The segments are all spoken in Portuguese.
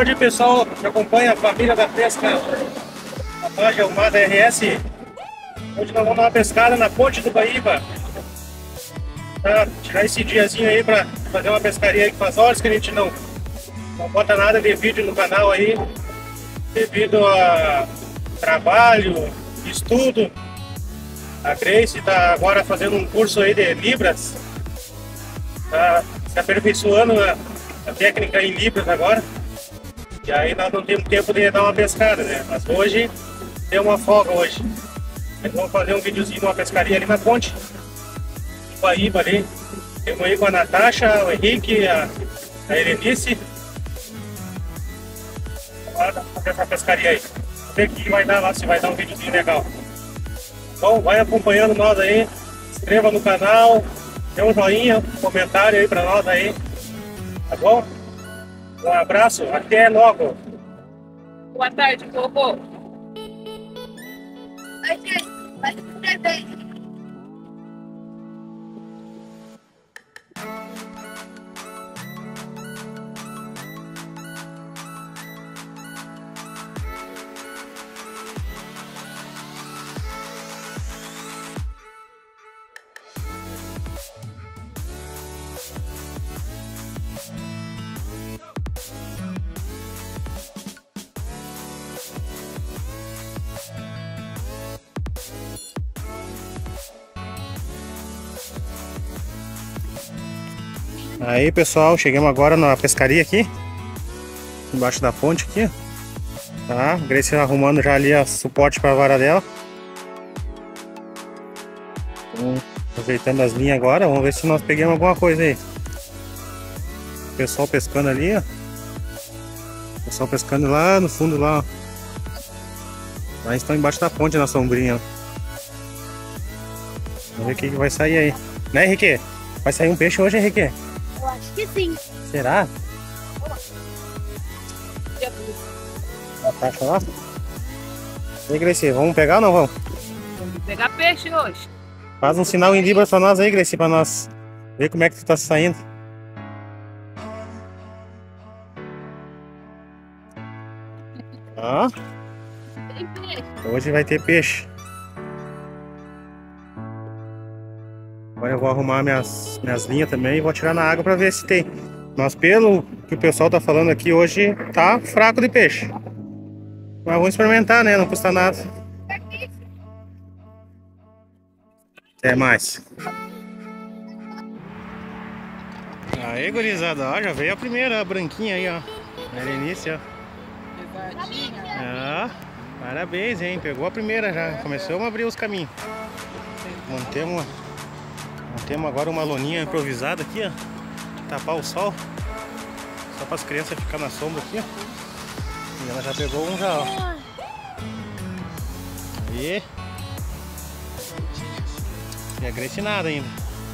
tarde, pessoal que acompanha a família da pesca, a página Almada RS. Hoje nós vamos dar uma pescada na Ponte do Guaíba. Pra tirar esse diazinho aí pra fazer uma pescaria aí que faz horas que a gente não bota nada de vídeo no canal aí, devido a trabalho, estudo. A Grace está agora fazendo um curso aí de Libras, tá se aperfeiçoando a técnica em Libras agora. E aí nós não temos tempo de dar uma pescada, né? Mas hoje deu uma folga hoje. Vamos fazer um videozinho de uma pescaria ali na ponte do Guaíba ali. Temos aí com a Natasha, o Henrique, a Helenice. Vamos fazer essa pescaria aí. Vamos ver o que vai dar lá, se vai dar um videozinho legal. Então vai acompanhando nós aí, se inscreva no canal, dê um joinha, um comentário aí pra nós aí, tá bom? Um abraço, até logo! Boa tarde, vovô! Oi, gente, vai se inscrever. Aí pessoal, chegamos agora na pescaria aqui, embaixo da ponte aqui, tá? Grace arrumando já ali a suporte para a vara dela. Ajeitando as linhas agora, vamos ver se nós pegamos alguma coisa aí. O pessoal pescando ali, ó. O pessoal pescando lá no fundo lá, ó. Lá estão embaixo da ponte na sombrinha, ó. Vamos ver o que vai sair aí. Né, Henrique? Vai sair um peixe hoje, Henrique? Eu acho que sim. Será? Natasha lá? E aí, Gracie, vamos pegar ou não vamos? Vamos pegar peixe hoje. Faz um sinal em Libras pra nós aí, Gracie, pra nós ver como é que tu tá saindo. Ó, Tem peixe. hoje vai ter peixe. Agora eu vou arrumar minhas linhas também e vou tirar na água pra ver se tem. Mas pelo que o pessoal tá falando aqui, hoje tá fraco de peixe. Mas vamos experimentar, né? Não custa nada. Até mais. Aí, gurizada, ó, já veio a primeira, a branquinha aí, ó. A Helenice, ó. Ah, parabéns, hein? Pegou a primeira já. Começou a abrir os caminhos. Montemos agora uma loninha improvisada aqui, ó. Tapar o sol. Só para as crianças ficar na sombra aqui, ó. E ela já pegou um já, ó. Aí. E a Grace nada ainda.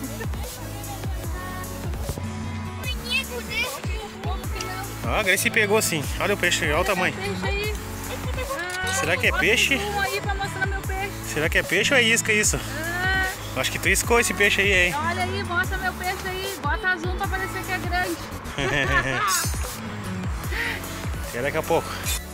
Ó, a Grace pegou sim. Olha o peixe, olha o tamanho. Será que é peixe? Será que é peixe ou é isca isso? Acho que tu iscou esse peixe aí, hein? Olha aí, mostra meu peixe aí. Bota zoom pra parecer que é grande. Até daqui a pouco.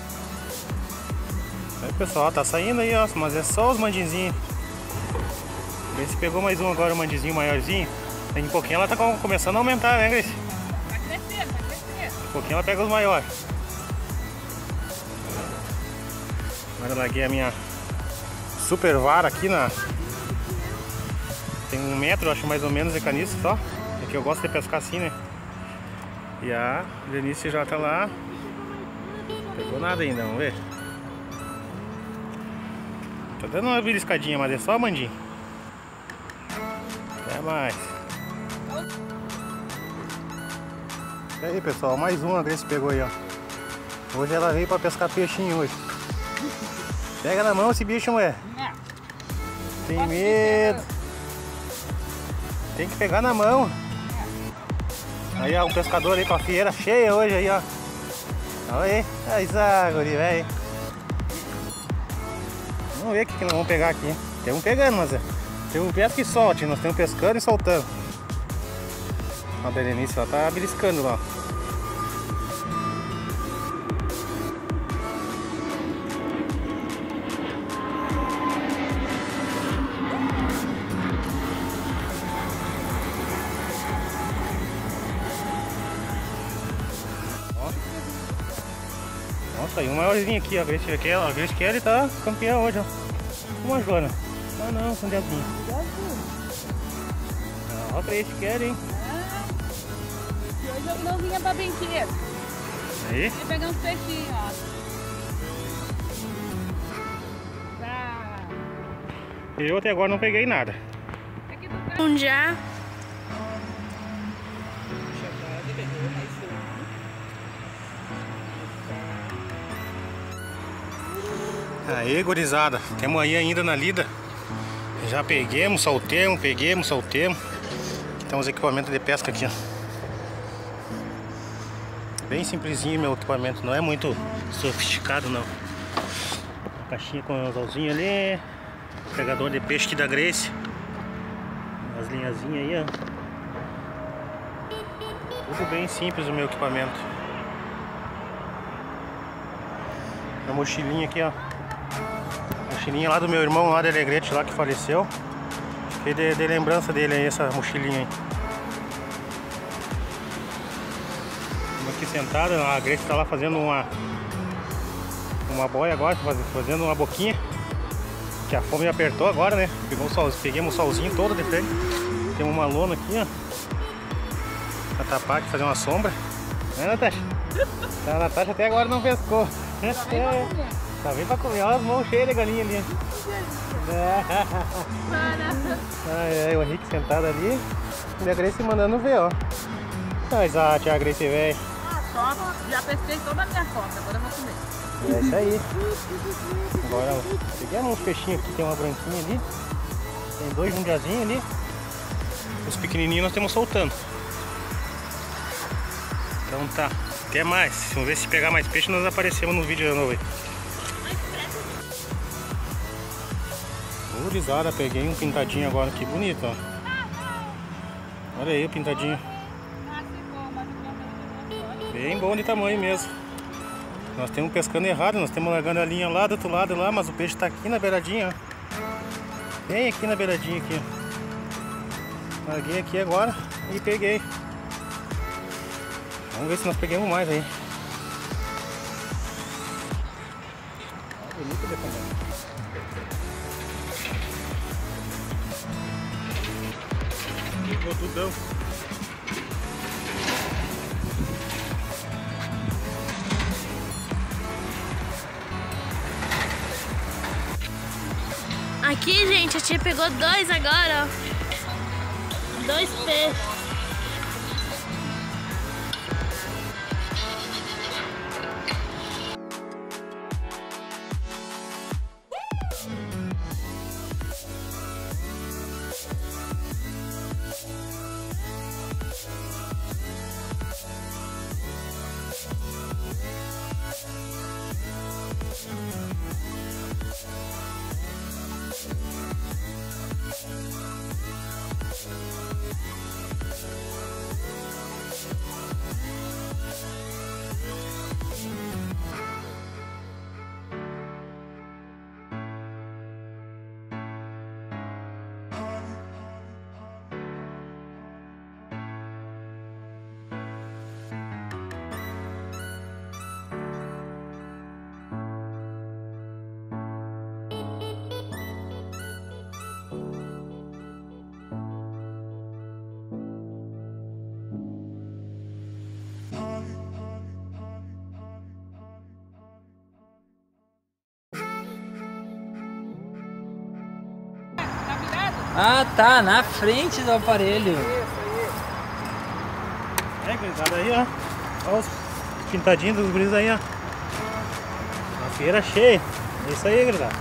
Aí, pessoal, tá saindo aí, ó. Mas é só os mandinzinhos. Grace pegou mais um agora, um mandinzinho maiorzinho. Daqui a pouquinho ela tá começando a aumentar, né, Grace? Vai crescer, vai crescer. Daqui a pouquinho ela pega os maiores. Agora eu larguei a minha super vara aqui na... Tem 1 metro, acho, mais ou menos, de caniço só. É que eu gosto de pescar assim, né? E a Helenice já tá lá. Não pegou nada ainda, vamos ver. Tá dando uma beliscadinha, mas é só a mandinha. Até mais. E aí, pessoal, mais uma Grace pegou aí, ó. Hoje ela veio pra pescar peixinho hoje. Pega na mão esse bicho, mulher. Tem medo. Tem que pegar na mão. Aí, ó, um pescador aí com a fieira cheia hoje aí, ó. Olha aí, guri, velho. Vamos ver o que nós vamos pegar aqui. Tem um pegando, mas tem um pesca e solte. Nós temos pescando e soltando. A Berenice, ela tá beliscando lá. Saiu um maiorzinho aqui, ó. A Grace Kelly tá campeã hoje, ó. Uma Joana. Ah não, com diabinho. Ó, a Grace Kelly, hein? E hoje eu não vinha pra brinquedo. Aí. Ia pegar uns peixinhos, ó. Tá. Eu até agora não peguei nada. Aqui do pé. Um já. Aí, gurizada, temos aí ainda na lida. Já peguemos, soltemos, soltemos. Aqui tem uns equipamentos de pesca aqui, ó. Bem simplesinho meu equipamento, não é muito sofisticado não. Uma caixinha com um anzolzinho ali. Pegador de peixe aqui da Grace. Umas linhazinhas aí, ó. Tudo bem simples o meu equipamento. A mochilinha aqui, ó. Mochilinha lá do meu irmão lá de Alegrete, lá que faleceu. Fiquei de lembrança dele aí, essa mochilinha aí. Estamos aqui sentados, a Grace tá lá fazendo uma boia agora, fazendo uma boquinha. Que a fome apertou agora, né? Peguemos o solzinho todo de frente. Tem uma lona aqui, ó. Pra tapar aqui, fazer uma sombra. Né, Natasha? A Natasha até agora não pescou. Tá bem pra comer, olha as mãos cheias de galinha ali. Ai, o Henrique sentado ali. E a Grace mandando ver, ó. Mas a tia Grace, velho. Só, já pesquei toda a minha foto, agora eu vou comer. É isso aí. Agora peguemos uns peixinhos aqui, tem uma branquinha ali. Tem 2 jundiazinhos ali. Os pequenininhos nós estamos soltando. Então tá, até mais. Vamos ver se pegar mais peixe, nós aparecemos no vídeo de novo aí. Gurizada, peguei um pintadinho agora, que bonito, ó. Olha aí o pintadinho. Bem bom de tamanho mesmo. Nós estamos pescando errado, nós estamos largando a linha lá do outro lado lá, mas o peixe está aqui na beiradinha, ó. Bem aqui na beiradinha aqui, ó. Larguei aqui agora e peguei. Vamos ver se nós pegamos mais aí. Bonito de tamanho. Pegou tudão. Aqui, gente, a tia pegou 2 agora, ó. 2 peixes. Ah, tá, na frente do aparelho. É, gurizada aí, ó. Olha os pintadinhos dos guris aí, ó. A feira cheia. É isso aí, gurizada.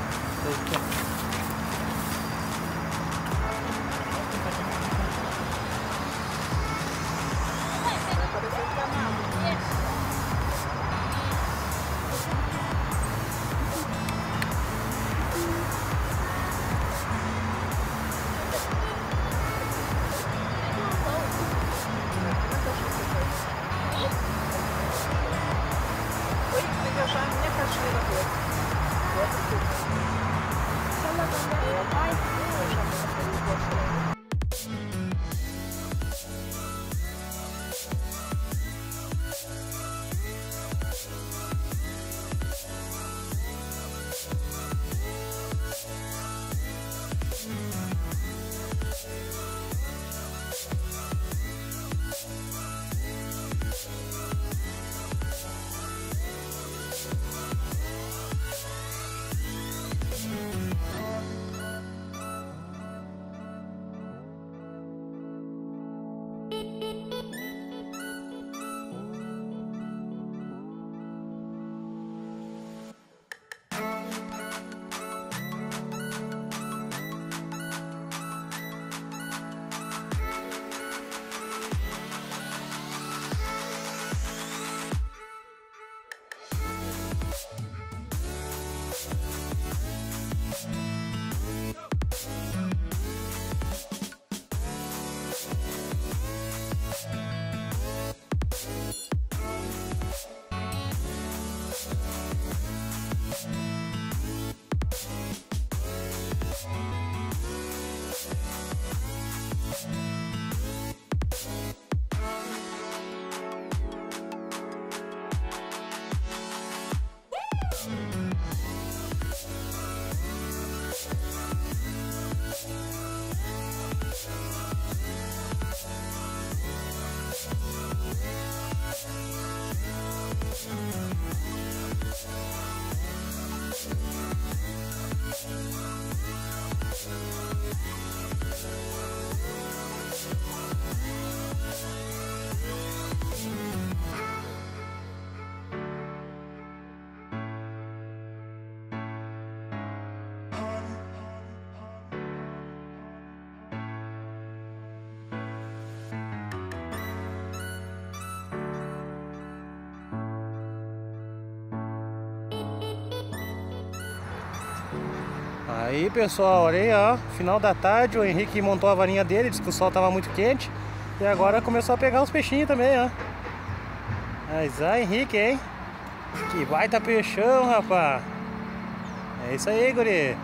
Aí pessoal, olha aí, ó, final da tarde, o Henrique montou a varinha dele, disse que o sol tava muito quente. E agora começou a pegar uns peixinhos também, ó. Mas Henrique, hein? Que baita peixão, rapaz. É isso aí, guri.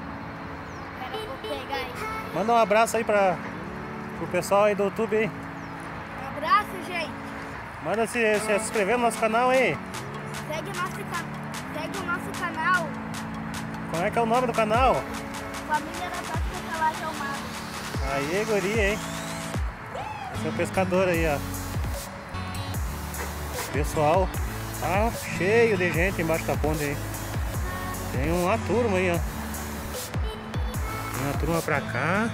Manda um abraço aí pro pessoal aí do YouTube aí. Um abraço, gente. Manda se inscrever no nosso canal aí. Segue o nosso canal. Como é que é o nome do canal? Família da Pesca Laje Almada. Aí, guri, hein? Esse é o pescador aí, ó. Pessoal, tá cheio de gente embaixo da ponte aí. Tem uma turma aí, ó. Tem uma turma pra cá.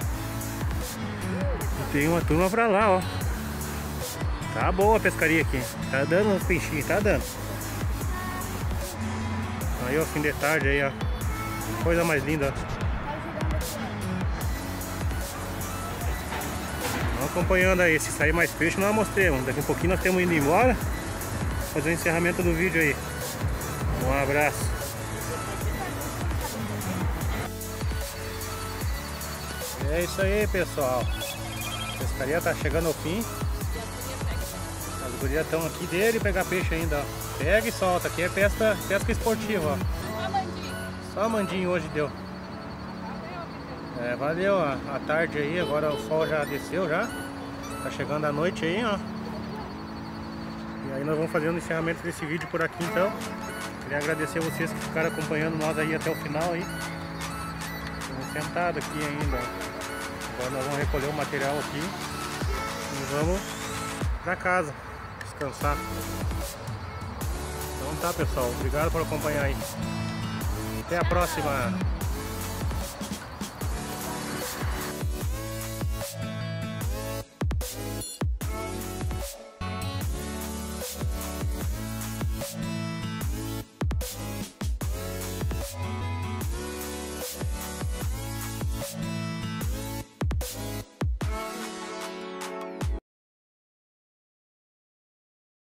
E tem uma turma pra lá, ó. Tá boa a pescaria aqui. Tá dando uns peixinhos, tá dando. Aí, ó, fim de tarde aí, ó. Coisa mais linda, ó. Vamos acompanhando aí. Se sair mais peixe, nós mostramos. Daqui a pouquinho nós temos indo embora. Fazer o encerramento do vídeo aí. Um abraço. É isso aí, pessoal. A pescaria tá chegando ao fim. As gurias estão aqui dele pegar peixe ainda, ó. Pega e solta. Aqui é pesca esportiva, ó. Só mandinho hoje deu. É, valeu a tarde aí. Agora o sol já desceu já. Tá chegando a noite aí, ó. E aí nós vamos fazendo o encerramento desse vídeo por aqui então. Queria agradecer a vocês que ficaram acompanhando nós aí até o final aí. Estamos sentados aqui ainda. Agora nós vamos recolher o material aqui e vamos pra casa descansar. Então tá, pessoal, obrigado por acompanhar aí. Até a próxima.